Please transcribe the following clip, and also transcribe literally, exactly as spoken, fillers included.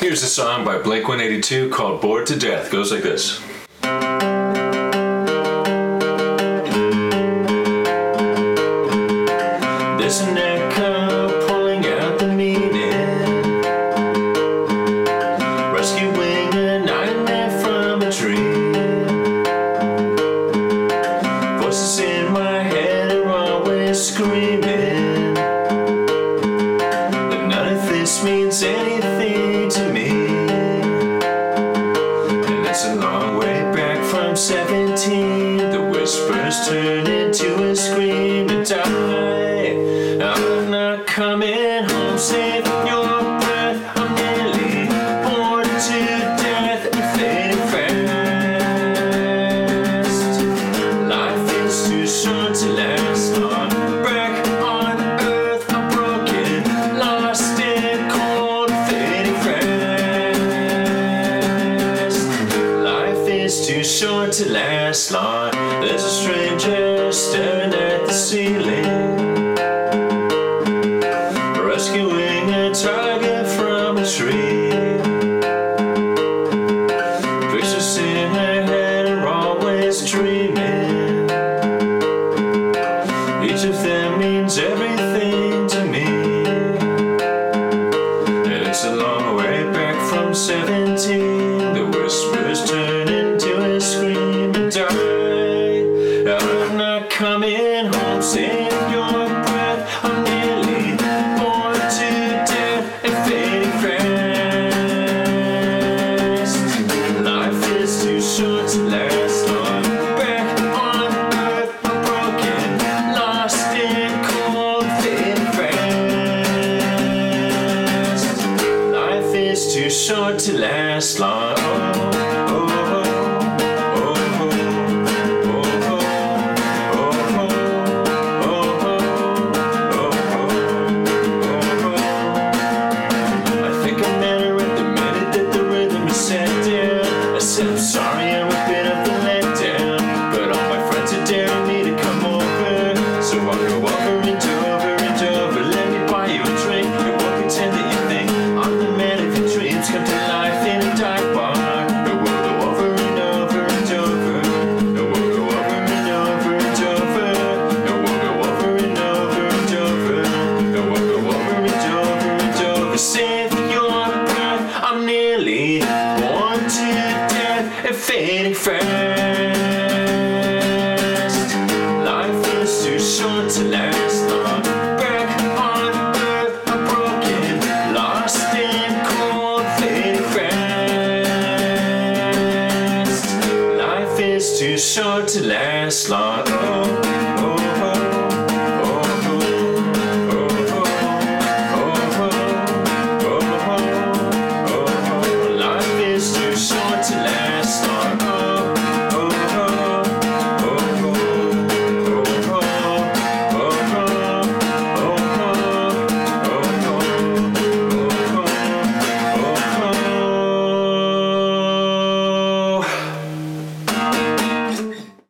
Here's a song by blink one eighty-two called Bored to Death. Goes like this. There's an echo pulling out the meaning, rescuing a nightmare from a dream. Voices in my head are always screaming that none of this means anything to me. And it's a long way back from seventeen. The whispers turn into a scream and die. I'm not coming home, save your breath. I'm nearly bored to death and fading fast. Life is too short to last on wreck on earth. I'm broken, lost and cold, fading fast. Life is too short to last long. There's a stranger staring at the ceiling, rescuing a target from a tree. Pictures in her head are always dreaming. Each of them means everything to me. And it's a long way back from seventeen. The whispers turn into a scream and die. I'm not coming home, save your breath. I'm nearly bored to death and fading fast. Life is too short to last on back on earth. I'm broken, lost and cold, fading fast. Life is too short to last long. Oh, oh, oh, oh, oh, I'm sorry I'm a bit of a letdown, but all my friends are daring me to come over. So I'll go over and over and over. Let me buy you a drink, and we'll pretend that you think I'm the man of your dreams come to life in a dive bar. And we'll go over and over and over. And we'll go over and over and over. And we'll go over and over and over. And we'll go over and over and over. Save your breath, I'm nearly bored to and fading fast. Life is too short to last long. Back on earth, I'm broken, lost and cold, fading fast. Life is too short to last long. Oh.